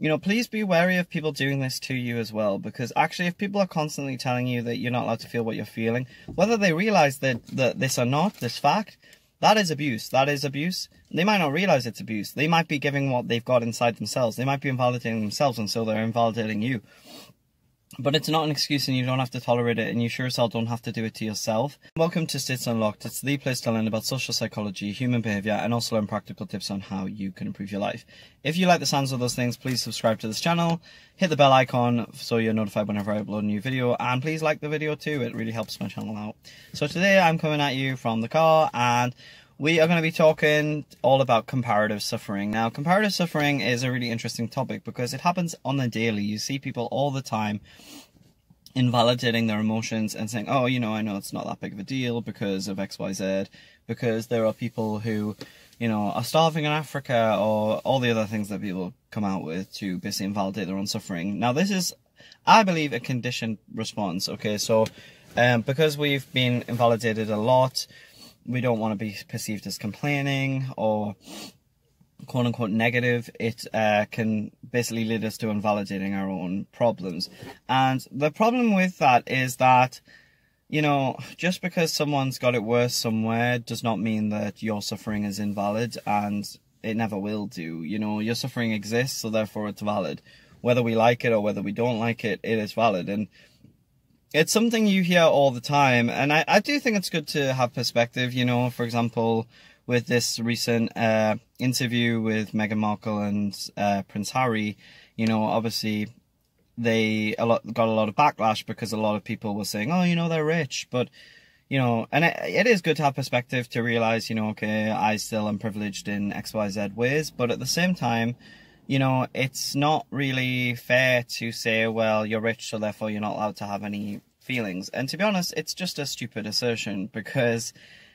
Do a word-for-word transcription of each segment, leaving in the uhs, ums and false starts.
you know, please be wary of people doing this to you as well, because actually if people are constantly telling you that you're not allowed to feel what you're feeling, whether they realize that, that this or not, this fact, that is abuse. That is abuse. They might not realize it's abuse. They might be giving what they've got inside themselves. They might be invalidating themselves, and so they're invalidating you. But it's not an excuse, and you don't have to tolerate it, and you sure as hell don't have to do it to yourself. Welcome to States Unlocked. It's the place to learn about social psychology, human behaviour, and also learn practical tips on how you can improve your life. If you like the sounds of those things, please subscribe to this channel, hit the bell icon so you're notified whenever I upload a new video, and please like the video too, it really helps my channel out. So today I'm coming at you from the car, and we are going to be talking all about comparative suffering. Now, comparative suffering is a really interesting topic because it happens on the daily. You see people all the time invalidating their emotions and saying, oh, you know, I know it's not that big of a deal because of X Y Z, because there are people who, you know, are starving in Africa, or all the other things that people come out with to basically invalidate their own suffering. Now, this is, I believe, a conditioned response, okay? So, um, because we've been invalidated a lot, we don't want to be perceived as complaining or quote-unquote negative. It uh, can basically lead us to invalidating our own problems. And the problem with that is that, you know, just because someone's got it worse somewhere does not mean that your suffering is invalid, and it never will do. You know, your suffering exists, so therefore it's valid. Whether we like it or whether we don't like it, it is valid. And it's something you hear all the time, and I, I do think it's good to have perspective, you know. For example, with this recent uh, interview with Meghan Markle and uh, Prince Harry, you know, obviously they a lot, got a lot of backlash because a lot of people were saying, oh, you know, they're rich, but, you know, and it, it is good to have perspective to realise, you know, okay, I still am privileged in X Y Z ways, but at the same time, you know, it's not really fair to say, well, you're rich, so therefore you're not allowed to have any feelings. And to be honest, it's just a stupid assertion, because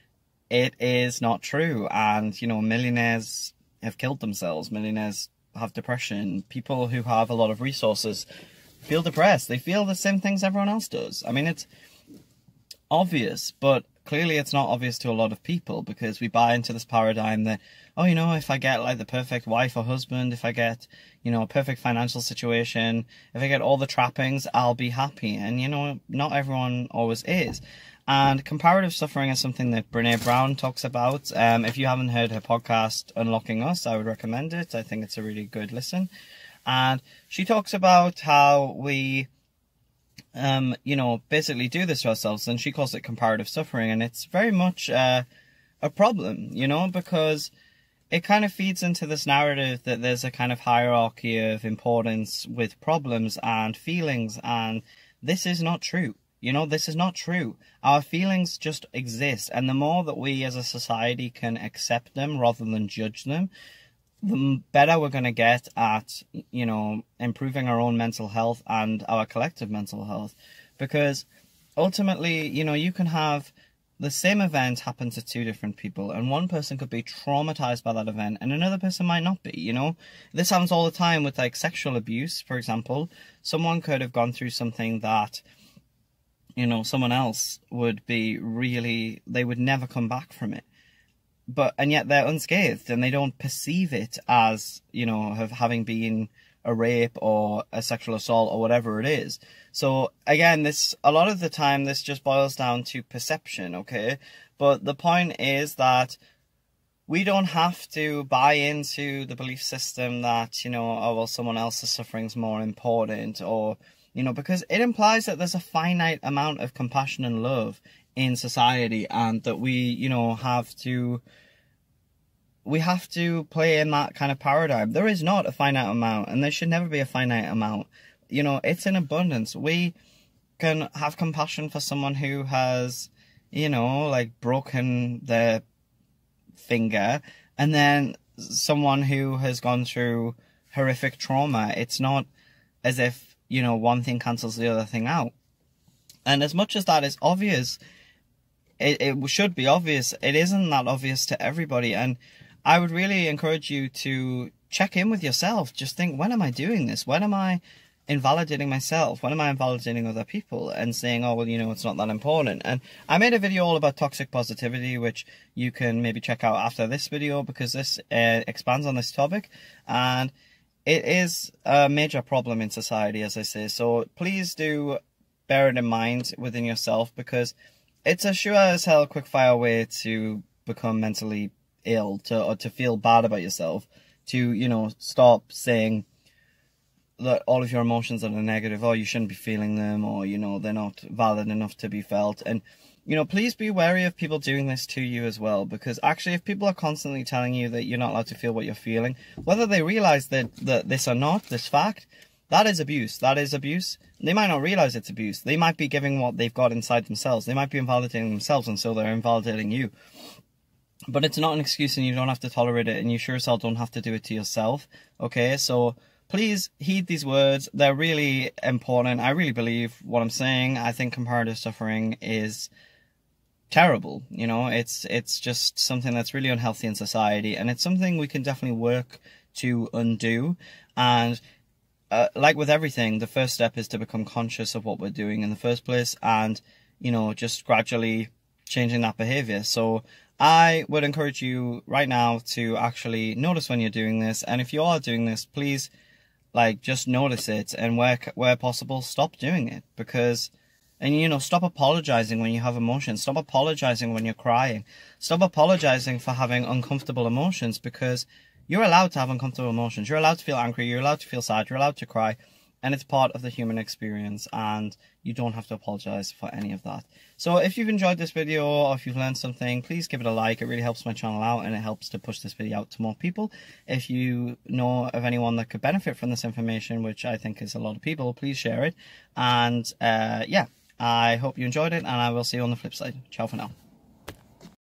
it is not true. And, you know, millionaires have killed themselves. Millionaires have depression. People who have a lot of resources feel depressed. They feel the same things everyone else does. I mean, it's obvious, but clearly it's not obvious to a lot of people, because we buy into this paradigm that, oh, you know, if I get like the perfect wife or husband, if I get, you know, a perfect financial situation, if I get all the trappings, I'll be happy. And, you know, not everyone always is. And comparative suffering is something that Brené Brown talks about. Um, if you haven't heard her podcast, Unlocking Us, I would recommend it. I think it's a really good listen. And she talks about how we, um, you know, basically do this to ourselves, and she calls it comparative suffering. And it's very much uh, a problem, you know, because it kind of feeds into this narrative that there's a kind of hierarchy of importance with problems and feelings, and this is not true. You know, this is not true. Our feelings just exist, and the more that we as a society can accept them rather than judge them, the better we're going to get at, you know, improving our own mental health and our collective mental health. Because ultimately, you know, you can have the same event happen to two different people, and one person could be traumatized by that event and another person might not be, you know. This happens all the time with, like, sexual abuse, for example. Someone could have gone through something that, you know, someone else would be really, they would never come back from it. But, and yet they're unscathed, and they don't perceive it as, you know, have, having been a rape or a sexual assault or whatever it is. So again, this, a lot of the time, this just boils down to perception, okay? But the point is that we don't have to buy into the belief system that, you know, oh, well, someone else's suffering is more important, or, you know, because it implies that there's a finite amount of compassion and love in society, and that we, you know, have to, we have to play in that kind of paradigm. There is not a finite amount, and there should never be a finite amount. You know, it's in abundance. We can have compassion for someone who has, you know, like broken their finger, and then someone who has gone through horrific trauma. It's not as if, you know, one thing cancels the other thing out. And as much as that is obvious, it, it should be obvious, it isn't that obvious to everybody. And I would really encourage you to check in with yourself. Just think, when am I doing this? When am I invalidating myself? When am I invalidating other people and saying, oh, well, you know, it's not that important? And I made a video all about toxic positivity, which you can maybe check out after this video, because this uh, expands on this topic. And it is a major problem in society, as I say. So please do bear it in mind within yourself, because it's a sure as hell quickfire way to become mentally ill, to or to feel bad about yourself, to, you know, stop saying that all of your emotions are negative, or you shouldn't be feeling them, or, you know, they're not valid enough to be felt. And, you know, please be wary of people doing this to you as well, because actually if people are constantly telling you that you're not allowed to feel what you're feeling, whether they realize that, that this or not, this fact, that is abuse. That is abuse. They might not realize it's abuse. They might be giving what they've got inside themselves. They might be invalidating themselves, and so they're invalidating you. But it's not an excuse, and you don't have to tolerate it, and you sure as hell don't have to do it to yourself. Okay, so please heed these words. They're really important. I really believe what I'm saying. I think comparative suffering is terrible. You know, it's it's just something that's really unhealthy in society, and it's something we can definitely work to undo. And Uh, like with everything, the first step is to become conscious of what we're doing in the first place, and, you know, just gradually changing that behavior. So I would encourage you right now to actually notice when you're doing this, and if you are doing this, please, like, just notice it, and where where possible, stop doing it. Because, and, you know, stop apologizing when you have emotions. Stop apologizing when you're crying. Stop apologizing for having uncomfortable emotions, because you're allowed to have uncomfortable emotions. You're allowed to feel angry. You're allowed to feel sad. You're allowed to cry. And it's part of the human experience. And you don't have to apologize for any of that. So if you've enjoyed this video, or if you've learned something, please give it a like. It really helps my channel out, and it helps to push this video out to more people. If you know of anyone that could benefit from this information, which I think is a lot of people, please share it. And uh, yeah, I hope you enjoyed it, and I will see you on the flip side. Ciao for now.